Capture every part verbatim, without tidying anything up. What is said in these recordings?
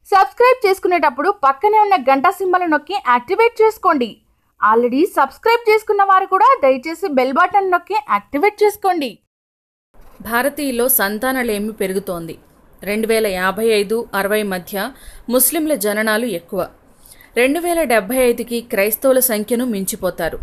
Subscribe చేసుకునేటప్పుడు పక్కనే ఉన్న గంట సింబల్ నొక్కి యాక్టివేట్ చేసుకోండి. ఆల్రెడీ సబ్స్క్రైబ్ చేసుకున్న వారు కూడా దయచేసి బెల్ బటన్ నొక్కి యాక్టివేట్ చేసుకోండి. భారతీయుల్లో సంతానలేమి పెరుగుతోంది. రెండు వేల యాభై ఐదు అరవై మధ్య ముస్లింల జననాలు ఎక్కువ. రెండు వేల డెబ్బై ఐదుకి క్రైస్తవుల సంఖ్యను మించిపోతారు.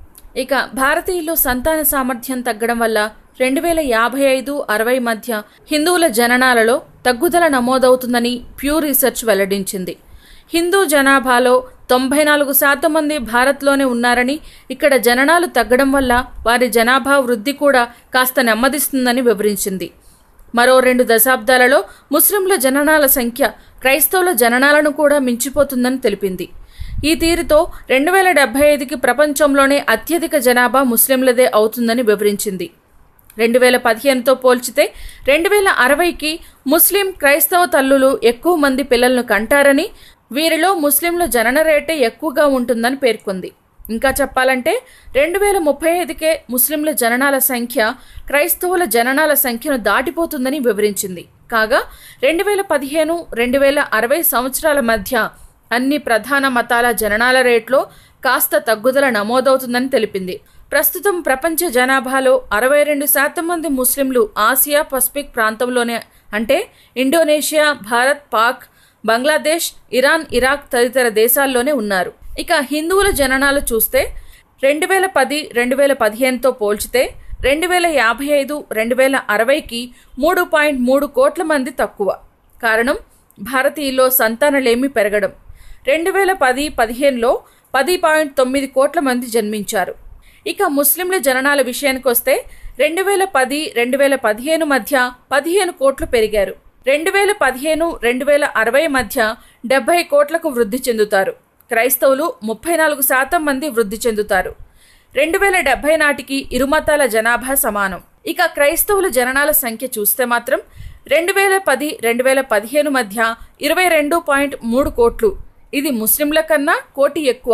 ఇక భారతీయుల్లో సంతాన సామర్థ్యం తగ్గడం వల్ల రెండు వేల యాభై ఐదు అరవై మధ్య హిందువుల జననాలలో తగ్గుదల నమోదవుతుందని ప్యూ రీసెర్చ్ వెల్లడించింది. హిందూ జనాభాలో తొంభై నాలుగు శాతం మంది భారత్లోనే ఉన్నారని, ఇక్కడ జననాలు తగ్గడం వల్ల వారి జనాభా వృద్ధి కూడా కాస్త నెమ్మదిస్తుందని వివరించింది. మరో రెండు దశాబ్దాలలో ముస్లింల జననాల సంఖ్య క్రైస్తవుల జననాలను కూడా మించిపోతుందని తెలిపింది. ఈ తీరుతో రెండు వేల డెబ్బై ఐదుకి ప్రపంచంలోనే అత్యధిక జనాభా ముస్లింలదే అవుతుందని వివరించింది. రెండు వేల పదిహేనుతో పోల్చితే రెండు వేల అరవైకి ముస్లిం క్రైస్తవ తల్లులు ఎక్కువ మంది పిల్లలను కంటారని, వీరిలో ముస్లింల జనన రేటే ఎక్కువగా ఉంటుందని పేర్కొంది. ఇంకా చెప్పాలంటే రెండు వేల ముప్పై ఐదుకే ముస్లింల జననాల సంఖ్య క్రైస్తవుల జననాల సంఖ్యను దాటిపోతుందని వివరించింది. కాగా రెండు వేల పదిహేను రెండు వేల అరవై సంవత్సరాల మధ్య అన్ని ప్రధాన మతాల జననాల రేట్లో కాస్త తగ్గుదల నమోదవుతుందని తెలిపింది. ప్రస్తుతం ప్రపంచ జనాభాలో అరవై రెండు శాతం మంది ముస్లింలు ఆసియా పసిఫిక్ ప్రాంతంలోనే, అంటే Indonesia, Bharat, Pak, Bangladesh, Iran, Iraq తదితర దేశాల్లోనే ఉన్నారు. ఇక హిందువుల జననాలు చూస్తే రెండు వేల పది రెండు వేల పదిహేనుతో పోల్చితే రెండు వేల యాభై ఐదు రెండు వేల అరవైకి మూడు పాయింట్ మూడు కోట్ల మంది తక్కువ. కారణం భారతీయుల్లో సంతానలేమి పెరగడం. రెండు వేల పది పదిహేనులో పది పాయింట్ తొమ్మిది కోట్ల మంది జన్మించారు. ఇక ముస్లింల జననాల విషయానికి వస్తే రెండు వేల పది రెండు వేల పదిహేను మధ్య పదిహేను కోట్లు పెరిగారు. రెండు వేల పదిహేను రెండు వేల అరవై మధ్య డెబ్బై కోట్లకు వృద్ధి చెందుతారు. క్రైస్తవులు ముప్పై నాలుగు శాతం మంది వృద్ధి చెందుతారు. రెండు వేల డెబ్బై నాటికి ఇరుమతాల జనాభా సమానం. ఇక క్రైస్తవుల జననాల సంఖ్య చూస్తే మాత్రం రెండు వేల పది రెండు వేల పదిహేను మధ్య ఇరవై రెండు పాయింట్ మూడు కోట్లు. ఇది ముస్లింల కన్నా కోటి ఎక్కువ.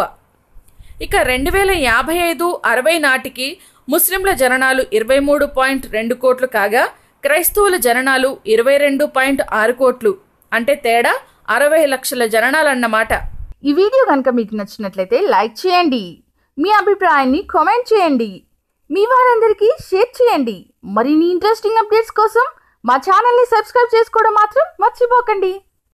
ఇక రెండు వేల యాభై ఐదు అరవై నాటికి ముస్లింల జననాలు ఇరవై మూడు పాయింట్ రెండు కోట్లు కాగా క్రైస్తవుల జననాలు ఇరవై రెండు పాయింట్ ఆరు కోట్లు. అంటే తేడా అరవై లక్షల జననాలన్నమాట. ఈ వీడియో కనుక మీకు నచ్చినట్లయితే లైక్ చేయండి, మీ అభిప్రాయాన్ని కామెంట్ చేయండి, మీ వారందరికీ షేర్ చేయండి. మరిన్ని ఇంట్రెస్టింగ్ అప్డేట్స్ కోసం మా ఛానల్ని సబ్స్క్రైబ్ చేసుకోవడం మాత్రం మర్చిపోకండి.